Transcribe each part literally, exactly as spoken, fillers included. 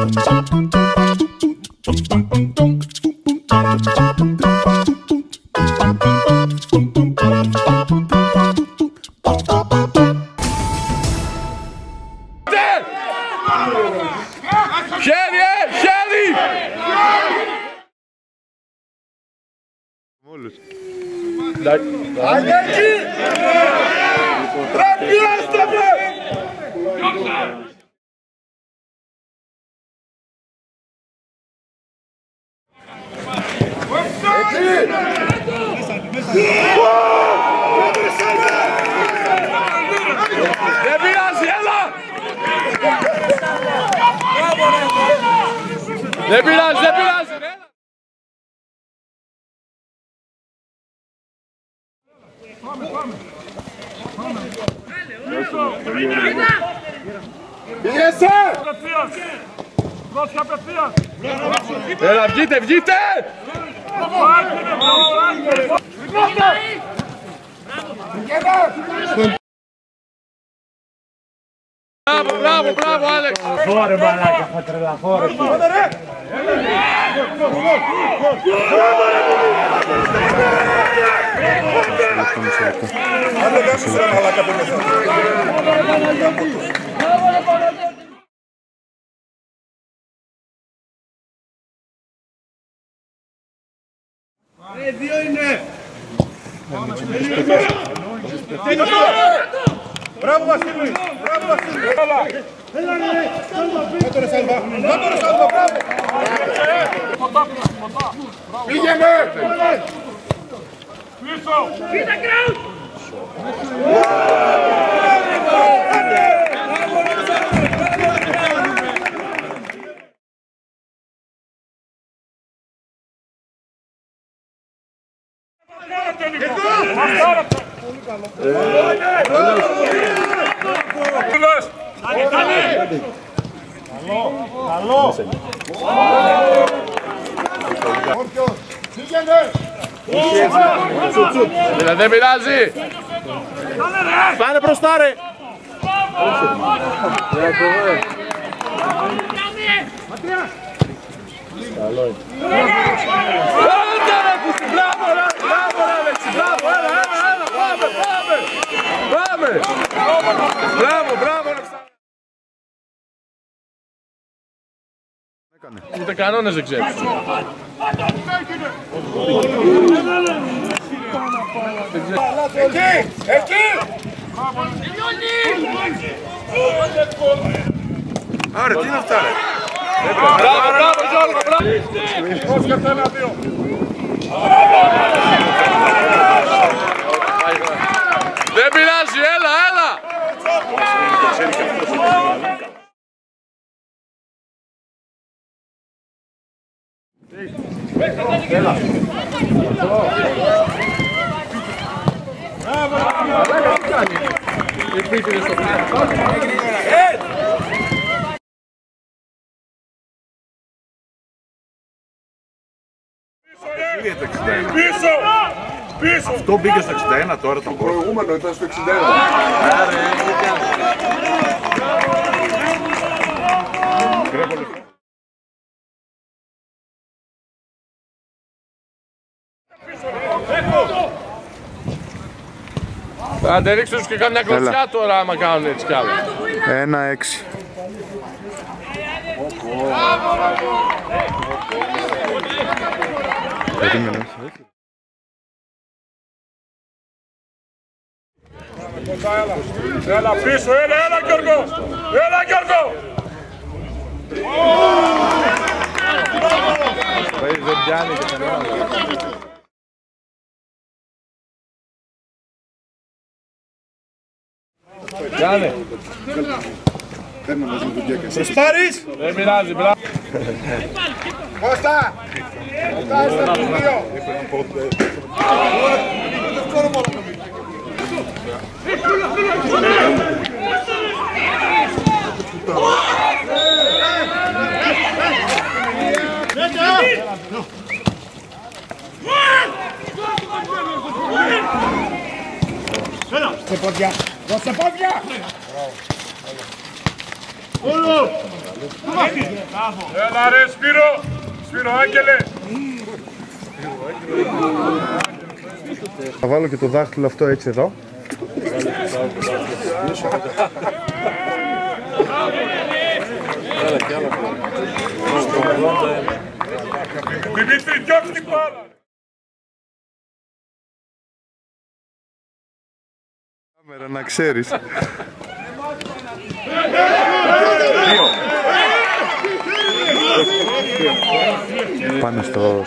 Χέρι, χέρι! Άντε εκεί! Ρε πιέστε με! Δεν πειράζει, έλα! Δεν πειράζει, δεν πειράζει, έλα! Πιέσε! Έλα, βγείτε, βγείτε! Μπράβο, μπράβο, μπράβο, Άλεξ! Φόρε μαλάκα, θα τρελαθώ ρε. Ρε, δύο είναι! Μπράβο Βασίλη! Μπράβο Βασίλη! Έλα ρε! Κάτω ρε Σάλβα! Κάτω ρε Σάλβα! Μπράβο! Πήγαινε! Πίσω! Κοίτα Κράους! Καλό! Δεν πειράζει! Πάνε μπροστά ρε. Καλό είναι. Μπράβο ρε, μπράβο ρε Αλέξη, μπράβο, έλα, έλα, έλα, πάμε, πάμε! Πάμε! Μπράβο, μπράβο ρε Ξα... Ούτε κανόνες δεν ξέρεις. Εκεί! Εκεί! Άρα, τι είναι αυτά ρε! Μπράβο, μπράβο Γιώργο, μπράβο! Πώς και θέλει δύο! Δεν πειράζει, έλα, έλα! Έλα! Πίσω! Πίσω! Αυτό μπήκε στο εξήντα ένα τώρα. Το προηγούμενο ήταν στο εξήντα ένα. Θα αντερίξω τους και κάμια κλωτσιά τώρα άμα κάνουν έτσι κι άλλο. Ένα έξι. Έλα πίσω, έλα, έλα Γιώργο! Έλα Γιώργο! Δεν πιάνει και κανένα. Κάνε! Προσπάρεις! Δεν πειράζει, μπράβο! Κώστα! Κώστα, στα δύο! Σε πόδια! Δώσε πόδια! Έλα ρε Σπύρο. Σπύρο Άγγελε. Θα βάλω και το δάχτυλο αυτό έτσι εδώ. Δημήτρη, διώξ' την μπάλα. Κάμερα, να ξέρεις. Πάνε στο...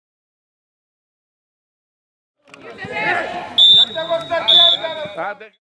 στο...